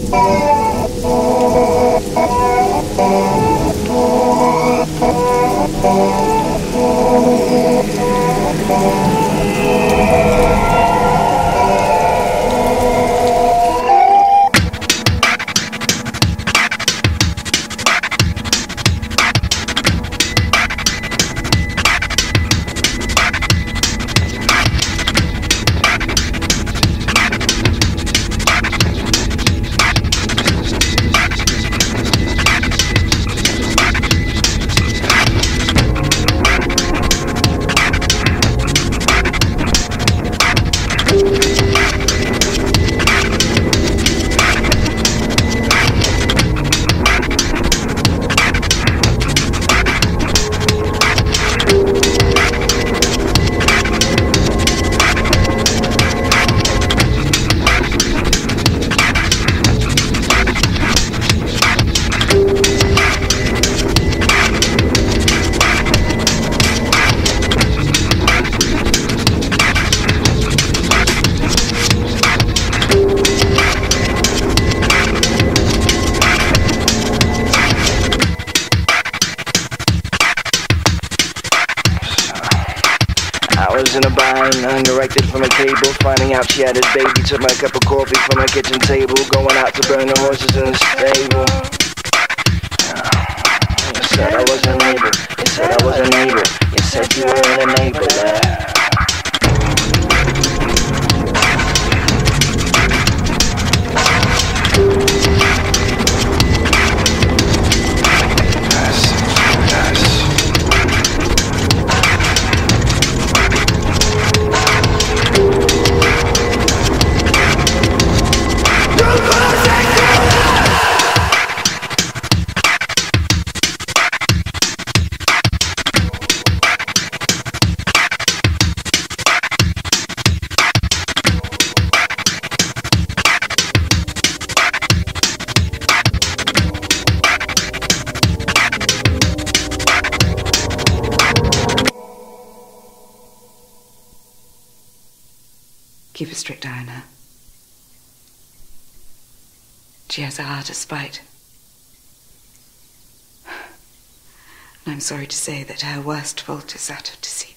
I was in a bind, undirected from a cable. Finding out she had his baby. Took my cup of coffee from her kitchen table. Going out to burn the horses in the stable. You said I was a neighbor. You said I was a neighbor. You said you were an enabler. Keep a strict eye on her. She has a heart of spite. And I'm sorry to say that her worst fault is that of deceit.